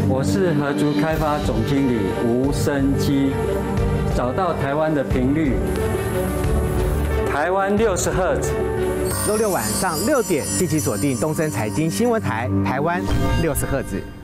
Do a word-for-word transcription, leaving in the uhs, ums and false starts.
我是合竹开发总经理吴生基，找到台湾的频率，台湾六十赫兹。 周六晚上六点，敬请锁定东森财经新闻台，台湾六十赫兹。